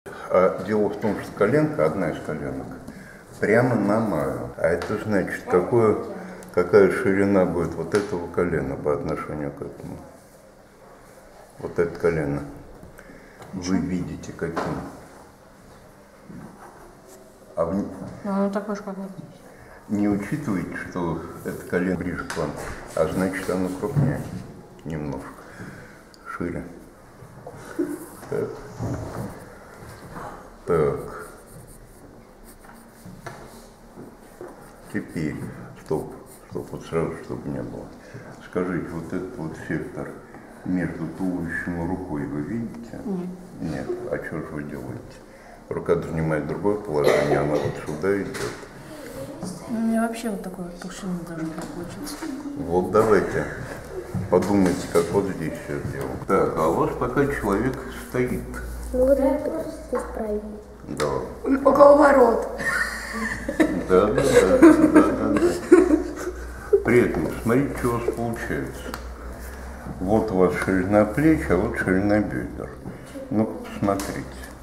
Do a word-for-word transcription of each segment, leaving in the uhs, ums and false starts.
А дело в том, что коленка, одна из коленок, прямо на маю. А это значит, какое, какая ширина будет вот этого колена по отношению к этому. Вот это колено. Вы видите каким. А в... Ну, оно такое же, как вот здесь. Не учитываете, что это колено ближе к вам, а значит оно крупнее немножко, шире. Так. Так. Теперь, стоп, стоп, вот сразу, чтобы не было. Скажите, вот этот вот сектор между туловищем и рукой вы видите? Нет. Нет. А что же вы делаете? Рука занимает другое положение, она вот сюда идет. Ну, у меня вообще вот такой вот толщины даже не получится. Вот давайте подумайте, как вот здесь все сделать. Так, а у вас пока человек стоит. Ну вот это здесь правильно. Да. Около ворот. Да, да, да, да, да, да. При этом, смотрите, что у вас получается. Вот у вас ширина плеч, а вот ширина бедер. Ну-ка, посмотрите.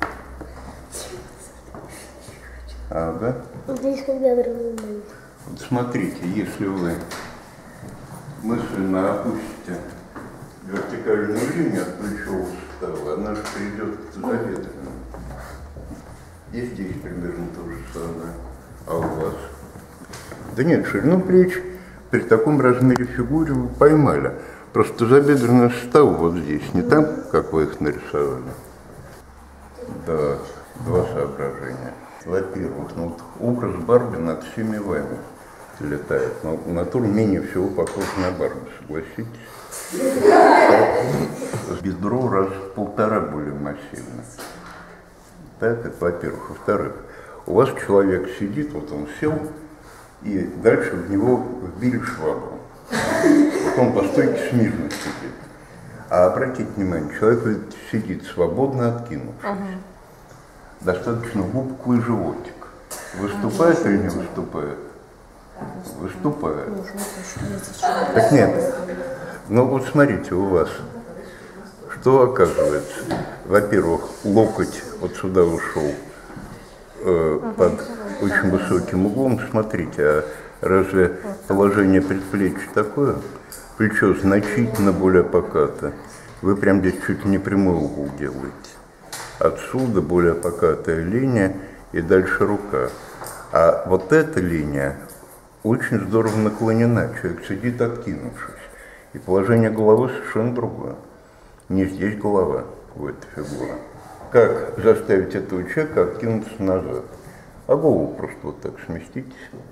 Ага. Здесь когда нормально. Вот смотрите, если вы мысленно опустите вертикальную линию от плечевого сустава, она же придет к тазобедренному. И здесь примерно то же самое. А у вас? Да нет, ширину плеч при таком размере фигуры вы поймали. Просто тазобедренный сустав вот здесь, не там, как вы их нарисовали. Да, два соображения. Во-первых, ну, вот образ Барби над всеми вами летает, но натура менее всего похожа на Барби, согласитесь? Бедро раз в полтора более массивно. Так, это во-первых. Во-вторых, у вас человек сидит, вот он сел, и дальше в него вбили швабру. Вот он по стойке смирно сидит. А обратите внимание, человек ведь сидит свободно откинувшись. Достаточно губкий животик. Выступает или не выступает? Выступает. Так нет. Ну вот смотрите, у вас что оказывается? Во-первых, локоть вот сюда ушел э, под очень высоким углом. Смотрите, а разве положение предплечья такое? Плечо значительно более покато. Вы прям здесь чуть ли не прямой угол делаете. Отсюда более покатая линия и дальше рука. А вот эта линия очень здорово наклонена. Человек сидит откинувшись. И положение головы совершенно другое. Не здесь голова, в этой фигуре. Как заставить этого человека откинуться назад? А голову просто вот так сместите.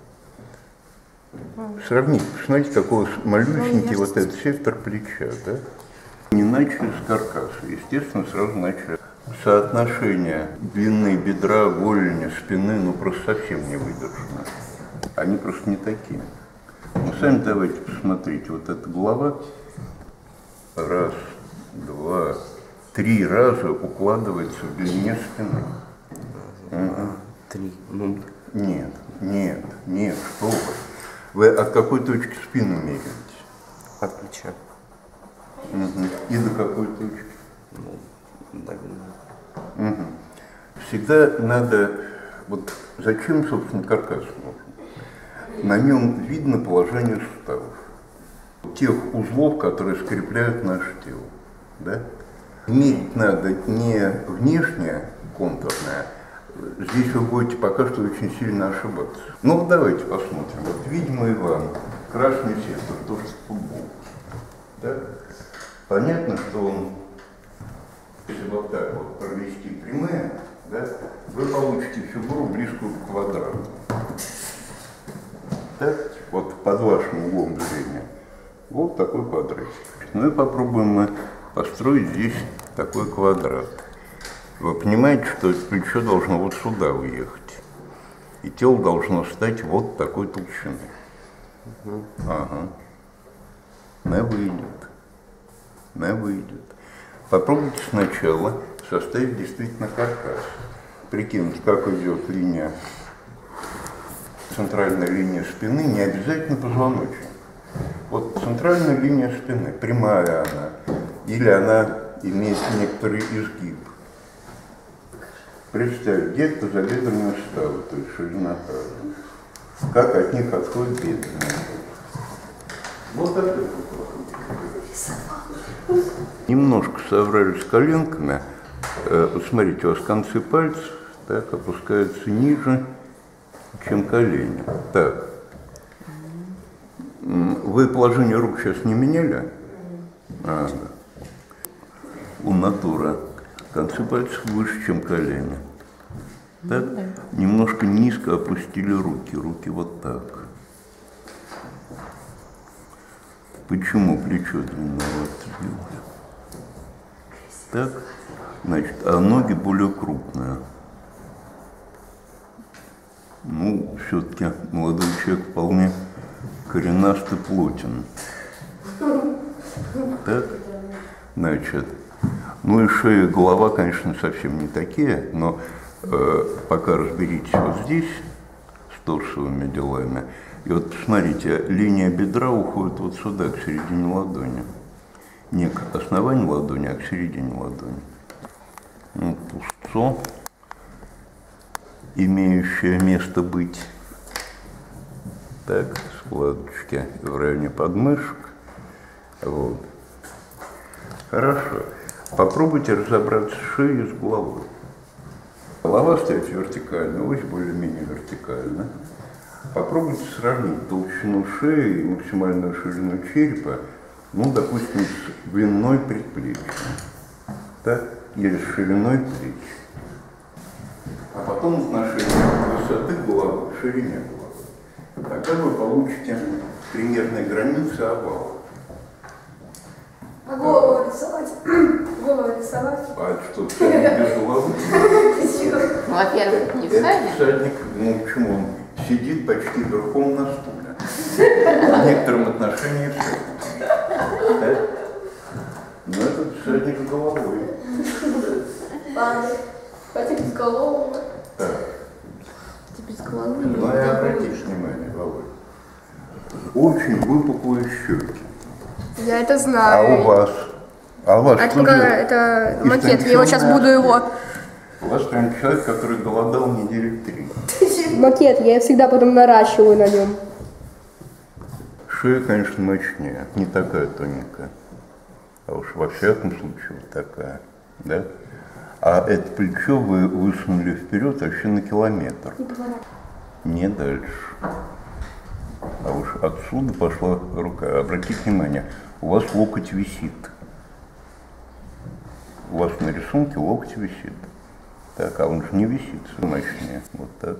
Сравните, посмотрите, какой малюсенький вот этот сектор плеча, да? Не начали с каркаса, естественно, сразу начали. Соотношение длины бедра, голени, спины, ну просто совсем не выдержано. Они просто не такие. Ну, сами давайте посмотрите, вот эта голова, раз, два, три раза укладывается в длине спины. Угу. Три. Ну. Нет, нет, нет, что вы. Вы от какой точки спину меряете? От плеча. Угу. И до какой точки? Ну, так. Угу. Всегда надо, вот зачем, собственно, каркас нужен? На нем видно положение суставов, тех узлов, которые скрепляют наше тело. Да? Мерить надо не внешнее, контурное, здесь вы будете пока что очень сильно ошибаться. Ну вот давайте посмотрим. Вот видимый вам красный сектор, то, что футбол. Да? Понятно, что он, если вот так вот провести прямые, да, вы получите фигуру близкую к квадрату. Так? Вот под вашим углом зрения. Вот такой квадратик. Ну и попробуем мы построить здесь такой квадрат. Вы понимаете, что это плечо должно вот сюда уехать. И тело должно стать вот такой толщины. Угу. Ага. Не выйдет. Не выйдет. Попробуйте сначала составить действительно каркас. Прикинуть, как идет линия, центральная линия спины, не обязательно позвоночник. Вот центральная линия спины, прямая она, или она имеет некоторый изгиб. Представь, где тазобедренные ставы, то есть ширина таза. Как от них отходит бедренные. Вот это. Немножко соврали с коленками. Вот смотрите, у вас концы пальцев так опускаются ниже, чем колени. Так. Вы положение рук сейчас не меняли? А, да. У натуры концы пальцев выше, чем колени. Так? Немножко низко опустили руки. Руки вот так. Почему плечо длинновато? Так, значит, а ноги более крупные. Ну, все-таки молодой человек вполне коренастый, плотен. Так, значит, ну и шея и голова, конечно, совсем не такие, но э, пока разберитесь вот здесь с торсовыми делами. И вот посмотрите, линия бедра уходит вот сюда, к середине ладони. Не к основанию ладони, а к середине ладони. Ну, пусто, имеющее место быть. Так, складочки в районе подмышек. Вот. Хорошо. Попробуйте разобраться с шеей и с головой. Голова стоит вертикально, ось более-менее вертикально. Попробуйте сравнить толщину шеи и максимальную ширину черепа, ну, допустим, с длиной предплечья, так, или с шириной плеч. А потом отношение высоты головы к ширине головы. Тогда вы получите примерные границы овала. А голову рисовать? Голову рисовать? А это что, всадник без головы? Ну, во-первых, не Это всадник. всадник, ну почему он сидит почти верхом на стуле. В некотором отношении всадник. Да? Но этот всадник с головой. Ладно. Хотя без головы. Так. Без головы. Ну и обратите внимание, Володя. Очень выпуклые щеки. Я это А знаю. у вас? А у вас А это, что только- же? это макет, я его сейчас Истонченная буду его... шея. У вас прям человек, который голодал недели три. Макет, я всегда потом наращиваю на нем. Шея, конечно, мощнее, не такая тоненькая. А уж во всяком случае вот такая, да? А это плечо вы высунули вперед вообще на километр. Не дальше. А уж отсюда пошла рука. Обратите внимание, у вас локоть висит. У вас на рисунке локоть висит. Так, а он же не висит, все мощнее. Вот так.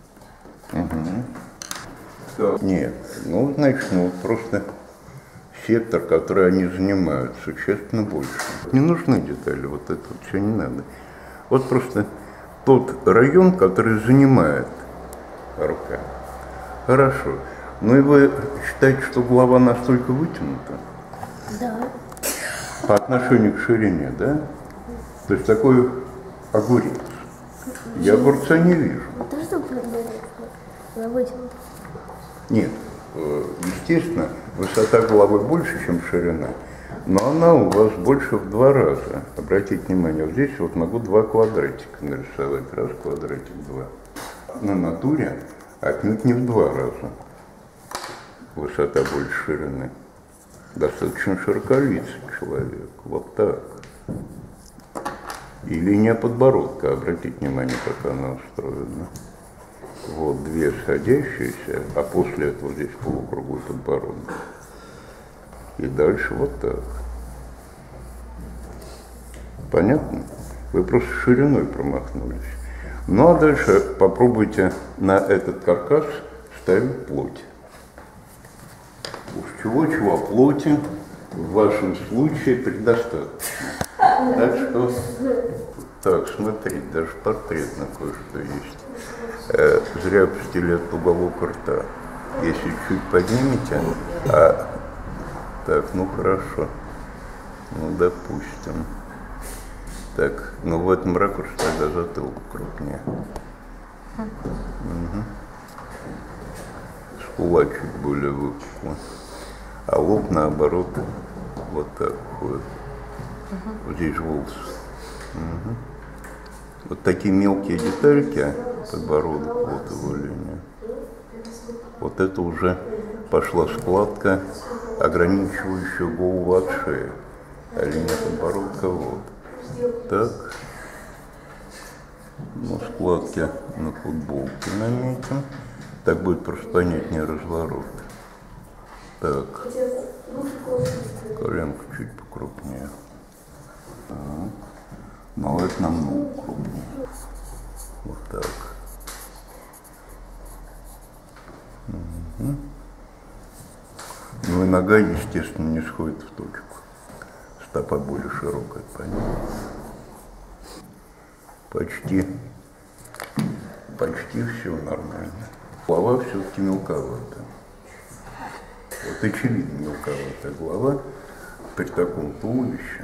Угу. Нет, ну, значит, ну, просто сектор, который они занимают, существенно больше. Не нужны детали, вот это вот все не надо. Вот просто тот район, который занимает рука. Хорошо. Ну и вы считаете, что голова настолько вытянута? Да. По отношению к ширине, да? То есть такой огурец. Я огурца не вижу. Вот то, что она вытянута. Нет, э, естественно, высота головы больше, чем ширина, но она у вас больше в два раза. Обратите внимание, вот здесь вот могу два квадратика нарисовать. Раз, квадратик, два. На натуре отнюдь не в два раза. Высота больше ширины. Достаточно широколицый человек. Вот так. И линия подбородка, обратите внимание, как она устроена. Вот две сходящиеся, а после этого здесь полукруглый подбородок. И дальше вот так. Понятно? Вы просто шириной промахнулись. Ну а дальше попробуйте на этот каркас ставить плоть. Уж чего-чего, плоти в вашем случае предостаточно. Так что, так, смотрите, даже портрет на кое-что есть. Э, зря пустили этот уголок рта. Если чуть поднимете, а, так, ну хорошо, ну допустим. Так, ну в этом ракурсе тогда затылок крупнее. Угу. Скула чуть более выпукла. А лоб наоборот вот так вот. Угу. Вот здесь волосы. Угу. Вот такие мелкие детальки, подбородок, вот его линия. Вот это уже пошла складка, ограничивающая голову от шеи. А линия подбородка вот. Так. Ну, складки на футболке наметим. Так будет просто понятнее разворот. Так. Коленка чуть покрупнее. Так. Но это намного крупнее. Вот так. Угу. Ну и нога, естественно, не сходит в точку. Стопа более широкая, понятно. Почти, почти все нормально. Голова все-таки мелковата. Вот очевидно мелковатая голова при таком туловище.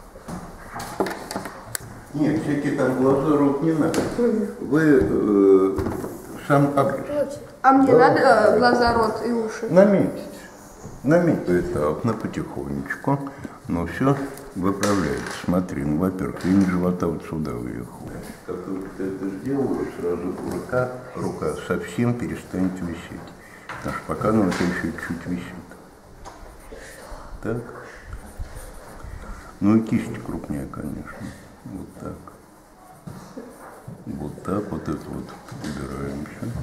Нет, всякие там глаза, рот не надо. Вы э, сам обрез. А мне Да. надо э, глаза, рот и уши? Наметить. Наметить этапно, потихонечку. Но все выправляется. Смотри, ну, во-первых, линия живота вот сюда выехала. Как только ты это сделала, сразу рука, рука совсем перестанет висеть. Потому что пока она вот еще чуть висит. Так. Ну и кисти крупнее, конечно. Вот так. Вот так, вот это вот убираемся.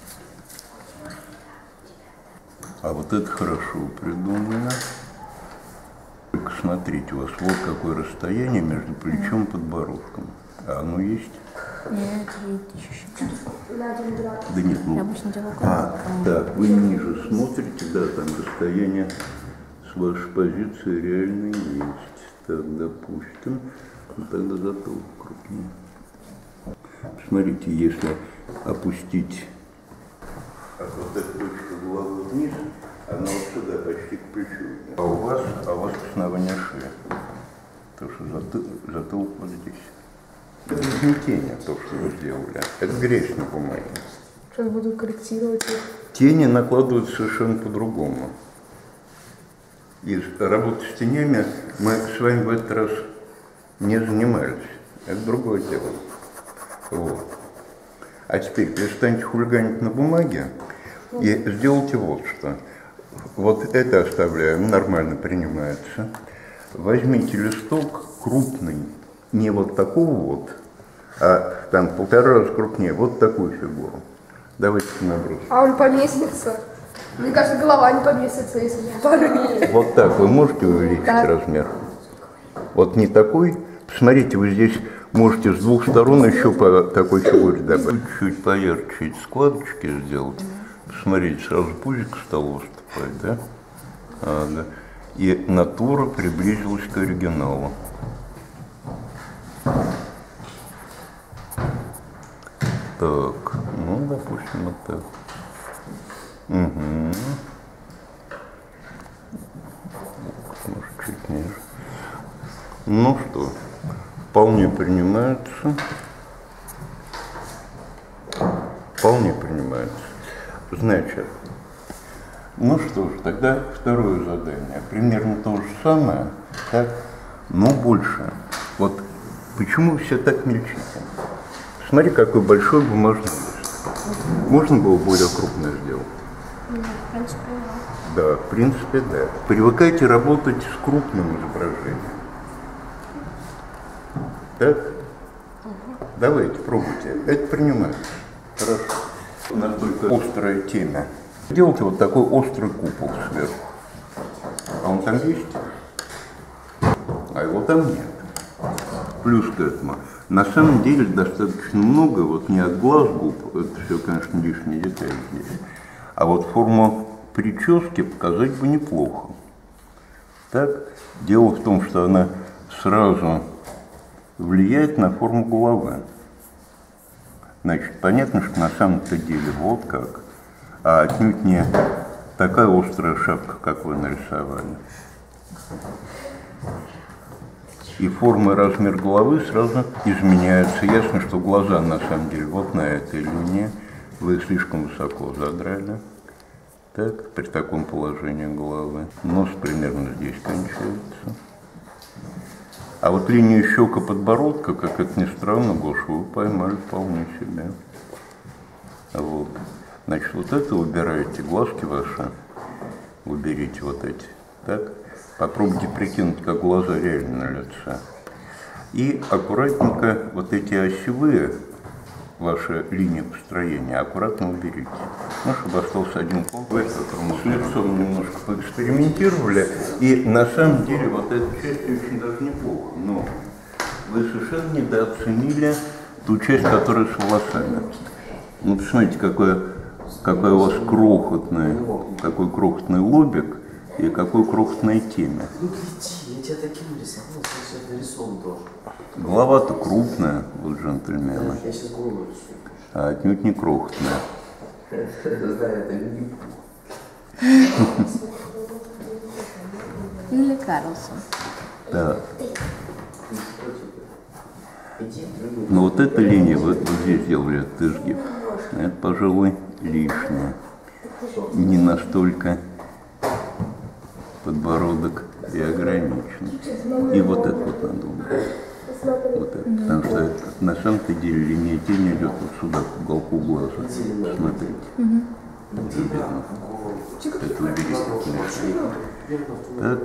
А вот это хорошо придумано. Только смотрите, у вас вот какое расстояние между плечом и подбородком. А оно есть? Нет, есть еще чуть-чуть. Да нет, ну. Я обычно делаю А, круг. так, вы ниже смотрите, да, там расстояние с вашей позиции реально есть. Так, допустим, ну, тогда затылок крупнее. Смотрите, если опустить от вот этой точки головы вниз, она вот сюда почти к плечу. А у вас, а у вас основание шеи. Потому что затыл, затылок вот здесь. Это не тени, то, что вы сделали. Это грязь на бумаге. Сейчас буду корректировать их. Тени накладывают совершенно по-другому. И работой с тенями мы с вами в этот раз не занимались. Это другое дело. Вот. А теперь перестаньте хулиганить на бумаге и сделайте вот что. Вот это оставляем, нормально принимается. Возьмите листок крупный, не вот такого вот, а там полтора раза крупнее, вот такую фигуру. Давайте набросим. А он поместится? Мне кажется, голова не поместится, если я порываю. Вот так вы можете увеличить Да. размер? Вот не такой. Посмотрите, вы здесь можете с двух сторон еще по такой фигуре добавить. Чуть поярче эти складочки сделать. Посмотрите, сразу пузик стал выступать, да? А, да. И натура приблизилась к оригиналу. Так, ну, допустим, вот так. Угу. Может, чуть ниже. Ну что, вполне принимается. Вполне принимается. Значит, ну что ж, тогда второе задание. Примерно то же самое, так, но больше. Вот почему все так мельчите? Смотри, какой большой бумажный лист. Можно было более крупно сделать? Нет, в принципе, да. Да, в принципе, да. Привыкайте работать с крупным изображением. Так? Угу. Давайте, пробуйте. Это принимается. Хорошо. У нас только острая тема. Делайте вот такой острый купол сверху. А он там есть? А его там нет. Плюс к этому. На самом деле достаточно много, вот не от глаз губ, это все, конечно, лишние детали здесь, а вот форму прически показать бы неплохо. Так, дело в том, что она сразу влияет на форму головы. Значит, понятно, что на самом-то деле вот как, а отнюдь не такая острая шапка, как вы нарисовали. И форма и размер головы сразу изменяются. Ясно, что глаза на самом деле вот на этой линии. Вы слишком высоко задрали. Так, при таком положении головы. Нос примерно здесь кончается. А вот линию щека подбородка, как это ни странно, Гоша, вы поймали вполне себе. Вот. Значит, вот это убираете, глазки ваши, уберите вот эти. Так? Попробуйте прикинуть, как глаза реально на лице. И аккуратненько вот эти осевые, ваша линия построения, аккуратно уберите. Ну, чтобы остался один комплекс, которому с лицом немножко поэкспериментировали. И на самом деле вот эта часть очень даже неплохо. Но вы совершенно недооценили ту часть, которая с волосами. Ну, посмотрите, какой, какой у вас крохотный, какой крохотный лобик и какой крохотная темя. Ну гляди, я тебя таким рисовал, сейчас нарисован тоже. Голова-то крупная у джентльмена, Я сейчас голову рисую. а отнюдь не крохотная. Знаю, это не Или Карлсон. Да. Иди, другой. Но вот эта линия, вы вот здесь сделали этот изгиб, это, пожалуй, лишнее. Не настолько подбородок и ограничен. И вот это вот надо убрать. Вот это. Потому что это, на самом-то деле линия тени идет вот сюда, к уголку глаза. Смотрите. Вот видно. Это уберите. Так.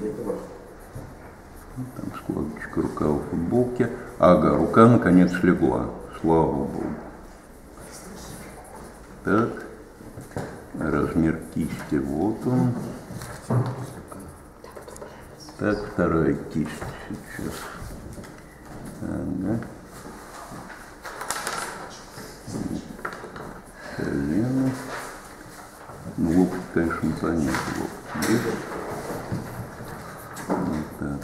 Там складочка рукава футболки. Ага, рука наконец легла. Слава Богу. Так. Размер кисти. Вот он. Так, вторая кисть сейчас. Ага. Колено. Ну, лоб, конечно, понятно. Лоб здесь. Вот так.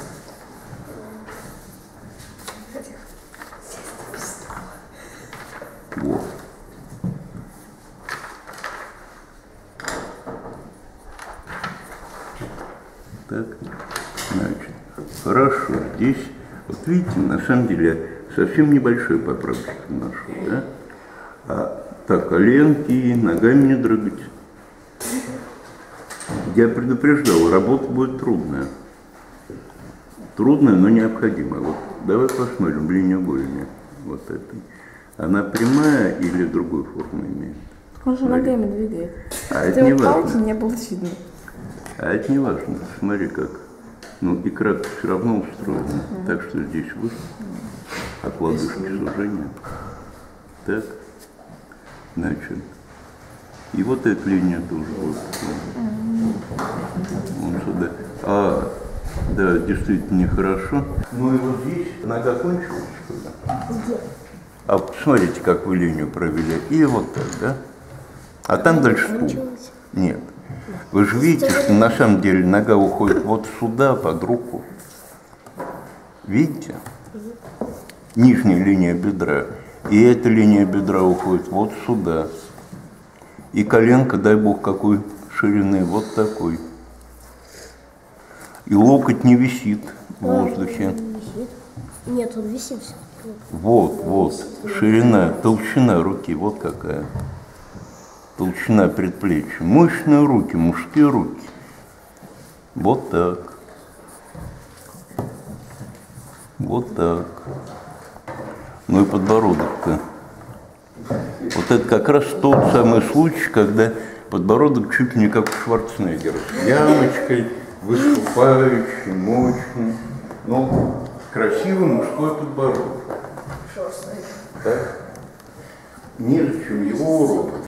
Вот. Так, значит, хорошо. Здесь, вот видите, на самом деле совсем небольшой поправочек нашел, да? А, так, коленки, ногами не дрыгать. Я предупреждал, работа будет трудная. Трудная, но необходимая. Вот давай посмотрим линию голени вот этой. Она прямая или другую форму имеет? Он же Смотри. ногами двигает. А это Ты не вот палки важно. не было видно. А это не важно. Смотри как. Ну, икра все равно устроена. Mm-hmm. Так что здесь выше. От лодыжки сужения. Так. Значит. И вот эта линия тоже будет. Mm-hmm. Вон сюда. А, да, действительно нехорошо. Ну и вот здесь нога кончилась. Где? А посмотрите, как вы линию провели. И вот так, да? А там дальше пул. Кончилось. Нет. Вы же видите, что на самом деле нога уходит вот сюда, под руку. Видите? Нижняя линия бедра. И эта линия бедра уходит вот сюда. И коленка, дай бог, какой ширины, вот такой. И локоть не висит в воздухе. Висит. Нет, он висит все. Вот, вот, ширина, толщина руки, вот какая. Толщина предплечья. Мощные руки, мужские руки. Вот так. Вот так. Ну и подбородок-то. Вот это как раз тот самый случай, когда подбородок чуть ли не как у Шварценеггера. С ямочкой, выступающий, мощный. Ну, красивый мужской подбородок. Так? Незачем его уродовать.